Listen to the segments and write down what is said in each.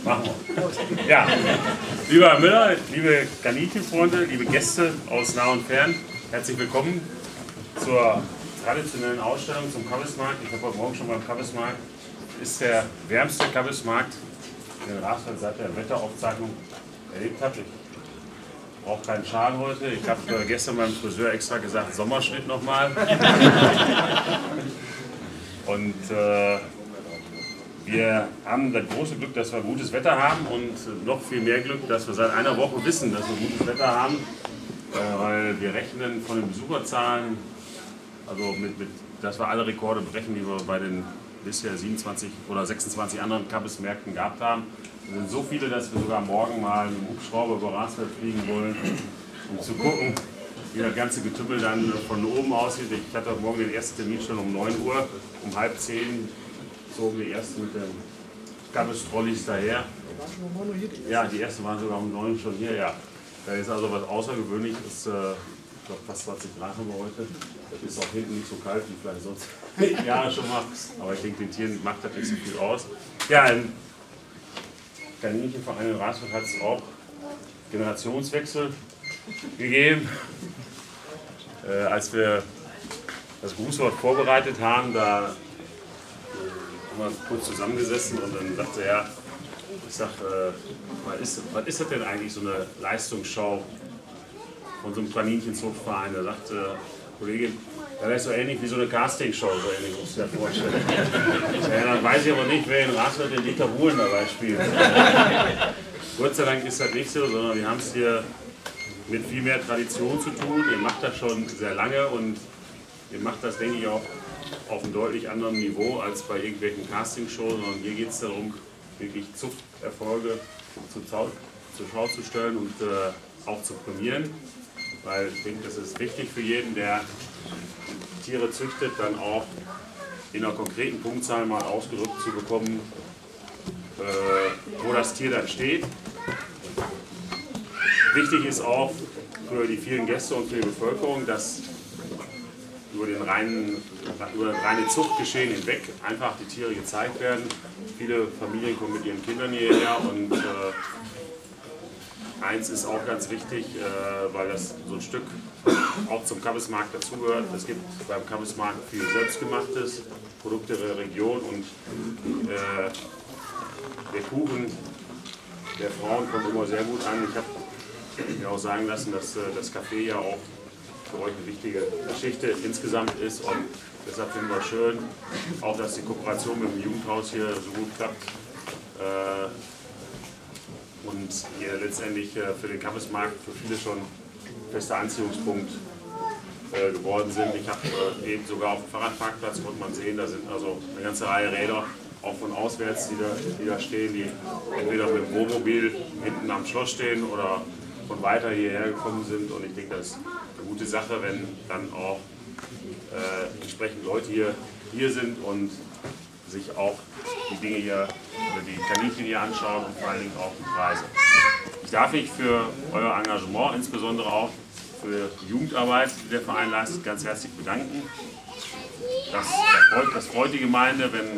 Machen wir. Ja, lieber Herr Müller, liebe Kaninchenfreunde, liebe Gäste aus nah und fern, herzlich willkommen zur traditionellen Ausstellung zum Kabbesmarkt. Ich habe heute Morgen schon beim Kabbesmarkt, ist der wärmste Kabbesmarkt, den Rasfeld seit der Wetteraufzeichnung erlebt habe. Ich brauche keinen Schal heute. Ich habe gestern beim Friseur extra gesagt, Sommerschnitt nochmal. Und wir haben das große Glück, dass wir gutes Wetter haben und noch viel mehr Glück, dass wir seit einer Woche wissen, dass wir gutes Wetter haben, weil wir rechnen von den Besucherzahlen, also dass wir alle Rekorde brechen, die wir bei den bisher 27 oder 26 anderen Kabbesmärkten gehabt haben. Es sind so viele, dass wir sogar morgen mal mit dem Hubschrauber über Rasfeld fliegen wollen, um zu gucken, wie das ganze Getümmel dann von oben aussieht. Ich hatte heute Morgen den ersten Termin schon um 9 Uhr, um 9:30 zogen die ersten mit den Kabbes-Trolleys daher. Ja, die ersten waren sogar um 9 schon hier, ja. Da ist also was Außergewöhnliches. Ich glaube, fast 20 Grad haben wir heute. Das ist auch hinten nicht so kalt wie vielleicht sonst Jahre schon mal. Aber ich denke, den Tieren macht das nicht so viel aus. Ja, im Kaninchenverein in Rasfeld hat es auch Generationswechsel gegeben. Als wir das Grußwort vorbereitet haben, da haben wir kurz zusammengesessen und dann sagte er, ich sag, was ist das denn eigentlich, so eine Leistungsschau von so einem Kaninchenzuchtverein? Da sagte Kollegin, ja, das ist so ähnlich wie so eine Castingshow, so ähnlich muss ich mir vorstellen. Ja, dann weiß ich aber nicht, wer in Rasfeld den Dieter Bohlen dabei spielt. Gott sei Dank ist das nicht so, sondern wir haben es hier mit viel mehr Tradition zu tun. Ihr macht das schon sehr lange und ihr macht das, denke ich, auch auf einem deutlich anderen Niveau als bei irgendwelchen Castingshows, sondern hier geht es darum, wirklich Zuchterfolge zur Schau zu stellen und auch zu prämieren, weil ich denke, das ist wichtig für jeden, der Tiere züchtet, dann auch in einer konkreten Punktzahl mal ausgedrückt zu bekommen, wo das Tier dann steht. Wichtig ist auch für die vielen Gäste und für die Bevölkerung, dass über das reine Zuchtgeschehen hinweg einfach die Tiere gezeigt werden. Viele Familien kommen mit ihren Kindern hierher und eins ist auch ganz wichtig, weil das so ein Stück auch zum Kabbesmarkt dazugehört. Es gibt beim Kabbesmarkt viel Selbstgemachtes, Produkte der Region und der Kuchen der Frauen kommt immer sehr gut an. Ich habe mir auch sagen lassen, dass das Café ja auch für euch eine wichtige Geschichte insgesamt ist und deshalb finden wir schön, auch dass die Kooperation mit dem Jugendhaus hier so gut klappt und ihr letztendlich für den Kabbesmarkt für viele schon fester Anziehungspunkt geworden sind. Ich habe eben sogar auf dem Fahrradparkplatz, konnte man sehen, da sind also eine ganze Reihe Räder, auch von auswärts, die da stehen, die entweder mit dem Wohnmobil hinten am Schloss stehen oder von weiter hierher gekommen sind und ich denke, das ist eine gute Sache, wenn dann auch entsprechend Leute hier sind und sich auch die Dinge hier oder die Kaninchen hier anschauen und vor allen Dingen auch die Preise. Ich darf mich für euer Engagement, insbesondere auch für die Jugendarbeit, die der Verein leistet, ganz herzlich bedanken. Das freut die Gemeinde, wenn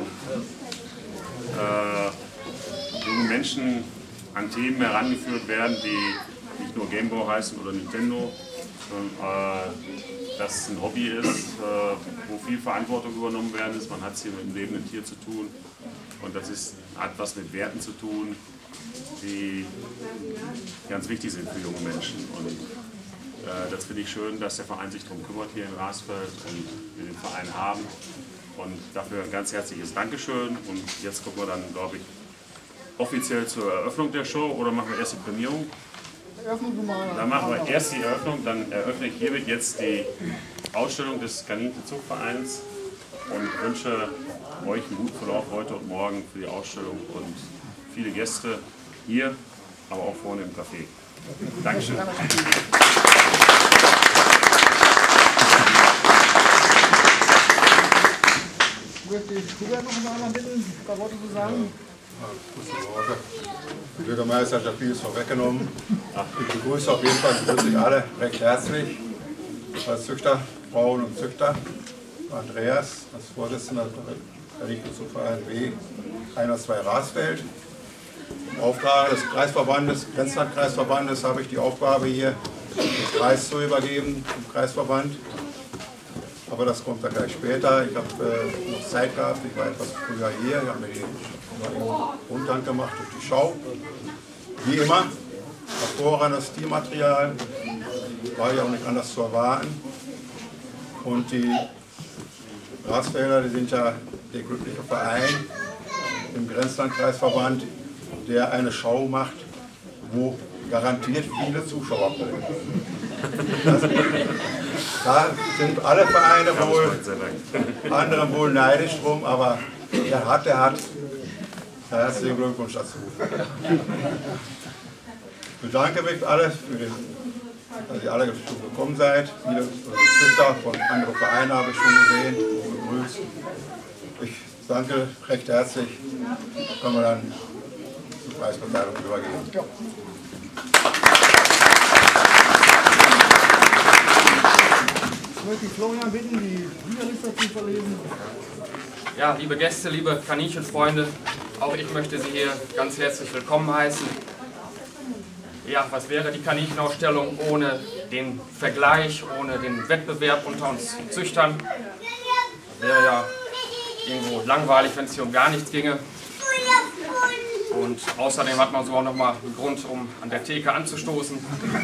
junge Menschen an Themen herangeführt werden, die nicht nur Gameboy heißen oder Nintendo, sondern dass es ein Hobby ist, wo viel Verantwortung übernommen werden ist. Man hat es hier mit dem lebenden Tier zu tun und das hat was mit Werten zu tun, die ganz wichtig sind für junge Menschen. Und das finde ich schön, dass der Verein sich darum kümmert hier in Rasfeld und wir den Verein haben. Und dafür ein ganz herzliches Dankeschön. Und jetzt kommen wir dann, glaube ich, offiziell zur Eröffnung der Show oder machen wir erst die Prämierung? Dann machen wir erst die Eröffnung, dann eröffne ich hiermit jetzt die Ausstellung des Kaninchenzuchtvereins und wünsche euch einen guten Verlauf heute und morgen für die Ausstellung und viele Gäste hier, aber auch vorne im Café. Dankeschön. Ich möchte Hubert noch einmal bitten, ein paar Worte zu sagen. Der Bürgermeister hat ja vieles vorweggenommen. Ich begrüße auf jeden Fall wirklich alle recht herzlich als Züchter, Frauen und Züchter. Andreas als Vorsitzender der Kaninchenzuchtverein W 102 Rasfeld. Auftrag des Kreisverbandes, Grenzlandkreisverbandes, habe ich die Aufgabe hier den Kreis zu übergeben, dem Kreisverband. Aber das kommt dann gleich später. Ich habe noch Zeit gehabt, ich war etwas früher hier, ich habe mir die Rundgang gemacht durch die Schau. Wie immer, hervorragendes Teammaterial, war ja auch nicht anders zu erwarten. Und die Ratsfelder, die sind ja der glückliche Verein im Grenzlandkreisverband, der eine Schau macht, wo garantiert viele Zuschauer kommen. Da sind alle Vereine wohl, andere wohl neidisch drum, aber der hat. Herzlichen Glückwunsch dazu. Ich bedanke mich für alles, dass ihr alle schon gekommen seid. Viele Züchter von anderen Vereinen habe ich schon gesehen und begrüßt. Ich danke recht herzlich. Können wir dann zur Preisverteilung übergehen. Ja. Ich möchte Florian bitten, die Siegerliste zu verlesen. Ja, liebe Gäste, liebe Kaninchenfreunde, auch ich möchte Sie hier ganz herzlich willkommen heißen. Ja, was wäre die Kaninchenausstellung ohne den Vergleich, ohne den Wettbewerb unter uns Züchtern? Wäre ja irgendwo langweilig, wenn es hier um gar nichts ginge. Und außerdem hat man so auch nochmal einen Grund, um an der Theke anzustoßen.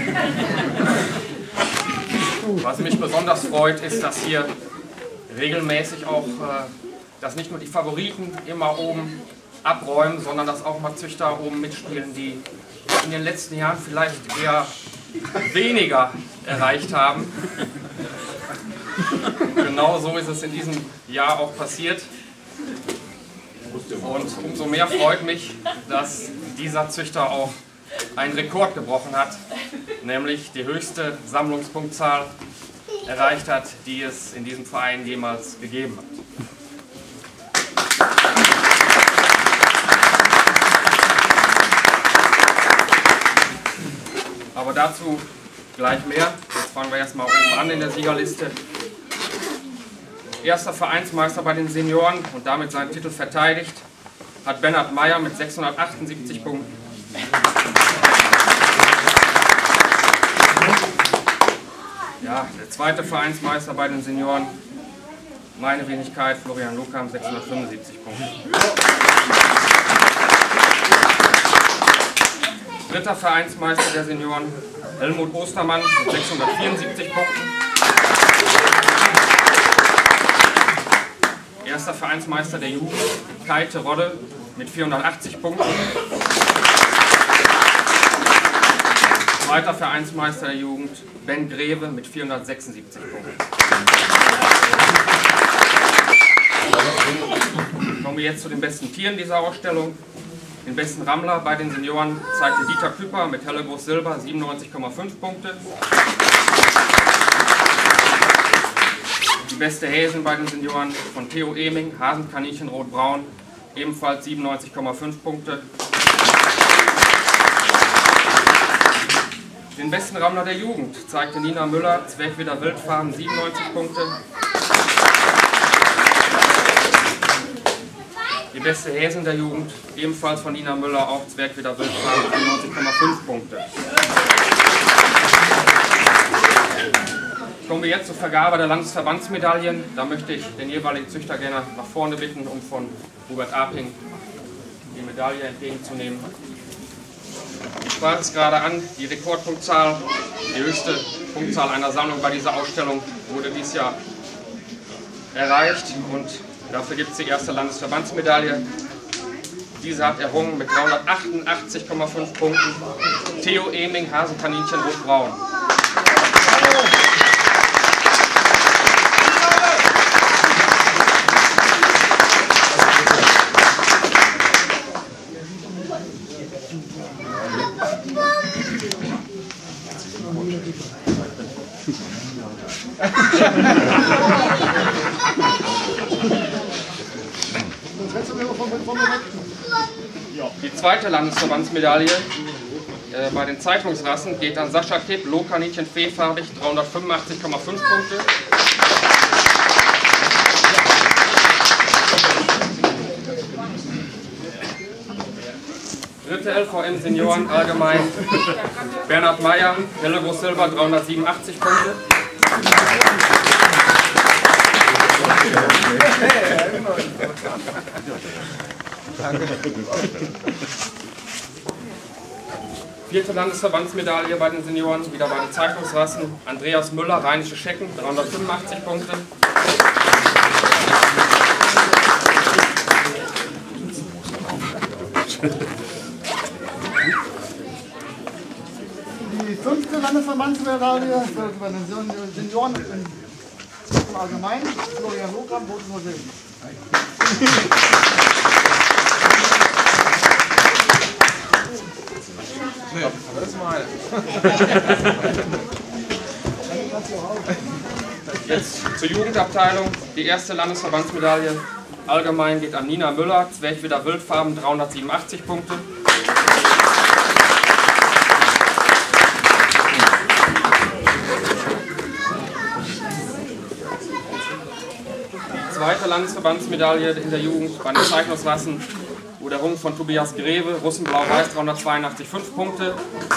Was mich besonders freut, ist, dass hier regelmäßig auch, dass nicht nur die Favoriten immer oben abräumen, sondern dass auch mal Züchter oben mitspielen, die in den letzten Jahren vielleicht eher weniger erreicht haben. Genau so ist es in diesem Jahr auch passiert. Und umso mehr freut mich, dass dieser Züchter auch einen Rekord gebrochen hat, nämlich die höchste Sammlungspunktzahl erreicht hat, die es in diesem Verein jemals gegeben hat. Aber dazu gleich mehr. Jetzt fangen wir erstmal oben an in der Siegerliste. Erster Vereinsmeister bei den Senioren und damit seinen Titel verteidigt hat Bernhard Meyer mit 678 Punkten. Ja, der zweite Vereinsmeister bei den Senioren, meine Wenigkeit, Florian Luka mit 675 Punkten. Dritter Vereinsmeister der Senioren, Helmut Ostermann mit 674 Punkten. Erster Vereinsmeister der Jugend, Kai Terodde mit 480 Punkten. Zweiter Vereinsmeister der Jugend, Ben Greve mit 476 Punkten. Kommen wir jetzt zu den besten Tieren dieser Ausstellung. Den besten Rammler bei den Senioren zeigte Dieter Küpper mit Hellebrust Silber 97,5 Punkte. Die beste Häsin bei den Senioren von Theo Eming, Hasenkaninchen Rot-Braun, ebenfalls 97,5 Punkte. Den besten Rammler der Jugend zeigte Nina Müller, Zwerchweder Wildfarben, 97 Punkte. Die beste Häsin der Jugend, ebenfalls von Nina Müller, auch Zwerchweder Wildfarben, 94,5 Punkte. Kommen wir jetzt zur Vergabe der Landesverbandsmedaillen. Da möchte ich den jeweiligen Züchter gerne nach vorne bitten, um von Hubert Aping die Medaille entgegenzunehmen. Ich sprach es gerade an, die Rekordpunktzahl, die höchste Punktzahl einer Sammlung bei dieser Ausstellung wurde dieses Jahr erreicht und dafür gibt es die erste Landesverbandsmedaille. Diese hat errungen mit 388,5 Punkten Theo Eming, Hasenkaninchen Rot-Braun. Die zweite Landesverbandsmedaille bei den Zeitungsrassen geht an Sascha Kipp, Lohkaninchen Fehfarbig, 385,5 Punkte. dritte LVM Senioren allgemein. Bernhard Meyer, Hellego Silber, 387 Punkte. Vierte Landesverbandsmedaille bei den Senioren, wieder bei den Zeichnungsrassen. Andreas Müller, Rheinische Schecken, 385 Punkte. Die 5. Landesverbandsmedaille bei den Senioren im Allgemeinen. Florian Lohkamp, Boden Silben. Das ist meine. Jetzt zur Jugendabteilung. Die erste Landesverbandsmedaille allgemein geht an Nina Müller, Zwerchwedder Wildfarben, 387 Punkte. Die zweite Landesverbandsmedaille in der Jugend bei den Zeichnungsrassen wurde errungen von Tobias Greve, Russenblau-Weiß, 382, 5 Punkte.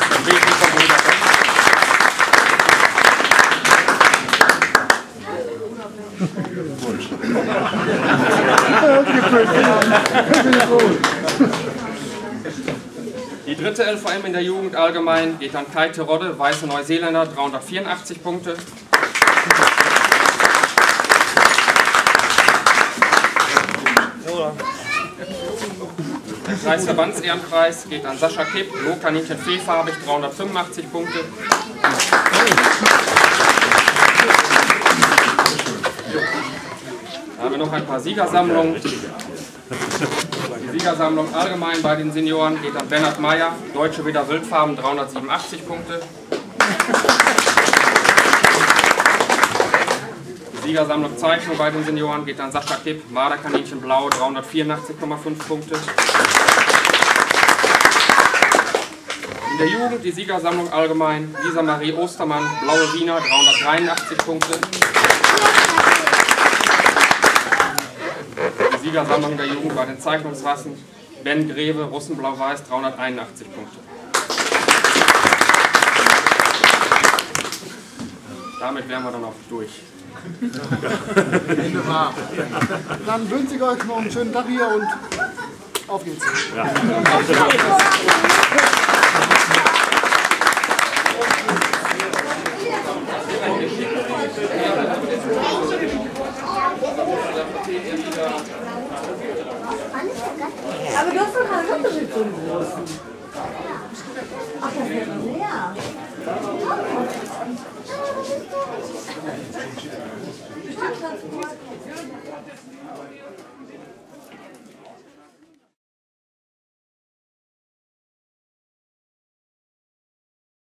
Die dritte LVM in der Jugend allgemein geht an Kai Terodde, Weiße Neuseeländer, 384 Punkte. Der Kreisverbandsehrenpreis geht an Sascha Kipp, Lohkaninchen Fehfarbig, 385 Punkte. Da haben wir noch ein paar Siegersammlungen. Die Siegersammlung allgemein bei den Senioren geht an Bernhard Meyer, Deutsche Wedder Wildfarben, 387 Punkte. Die Siegersammlung Zeichnung bei den Senioren geht an Sascha Kipp, Marderkaninchen Blau, 384,5 Punkte. In der Jugend die Siegersammlung allgemein, Lisa Marie Ostermann, Blaue Wiener, 383 Punkte. Die Siegersammlung der Jugend bei den Zeichnungsrassen, Ben Greve, Russenblau-Weiß, 381 Punkte. Damit wären wir dann auch durch. Dann wünsche ich euch noch einen schönen Tag hier und auf geht's. Ja. Aber du hast doch keine Doppelsitzung. Ach, das wäre leer.